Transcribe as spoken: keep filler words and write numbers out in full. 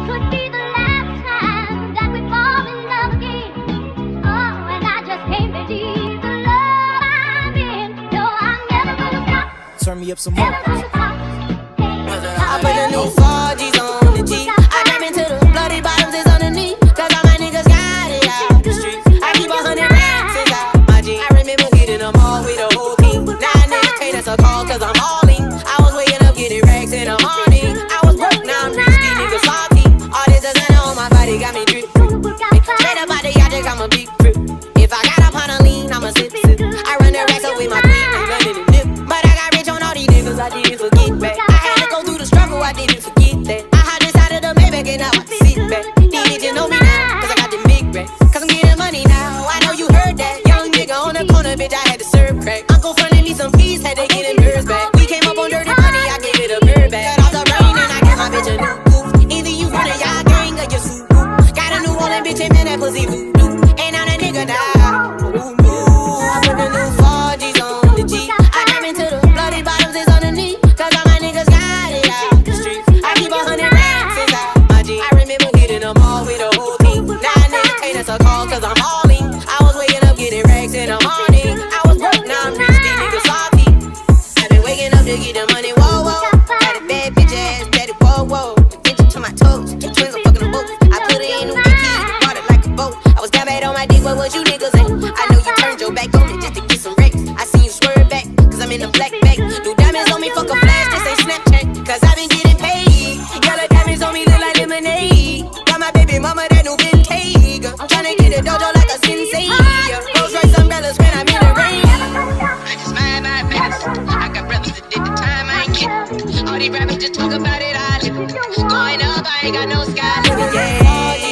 could be the last time that we fall in love again. Oh, and I just can't believe the love I'm in. No, I'm never gonna stop. Turn me up some more. Never gonna stop. I put a new four G's on the G. I jump into the bloody bottoms is underneath. Cause all my niggas got it out the streets. I keep a hundred racks inside my jeans. I remember hitting them all with the whole team. Now niggas can't answer call cause I'm all in. I was waking up getting racks in the morning. I was broke, now I'm rich, these niggas salty. All this designer on my body got me drip. Straight up out the object, I'm a big grip. If I got up on a lean, I'm a sip sip. I run the racks up with my queen, I'm running the dip. But I got rich on all these niggas, I didn't forget back. I didn't forget that. I had inside of the Maybach and now I can sit back. These bitches know me now, cause I got the big racks. Cause I'm getting money now, I know you heard that. Young nigga on the corner, bitch, I had to serve crack. Uncle fronted me some peas, had to get them birds back. We came up on dirty money, I gave it a bird back. Cut off the rain and I gave my bitch a new coupe. Either you run a y'all gang or you suit. Got a new Orleans bitch and man, that pussy voodoo. Ain't on a nigga now. Ooh, ooh. I put the new four G's on the G. I jump into the bloody bottoms is underneath. Cause all my niggas got it out. A call cause I'm all in. I was waking up getting racks in the morning. I was broke, now I'm rich, these niggas salty. I've been waking up to get the money, whoa, whoa. Got a bad bitch ass, daddy, whoa, whoa. Attention to my toes, the twins are fucking them both. I put it in the wiki, brought it like a boat. I was down bad on my dick, but what you niggas ain't? I know you turned your back on me just to get some racks. I seen you swerve back, cause I'm in the black bag. New diamonds on me, fuck a flash, this ain't Snapchat. Cause I've been getting paid. Yellow diamonds on me look like lemonade. Got my baby mama that new vintage. I'm tryna get a dojo like a sensei. Rolls Royce umbrellas when I'm in the rain. I just mind my business. I got brothers that did the time I ain't get. All these rappers just talk about it, I live it. Going up, I ain't got no sky limit. Yeah.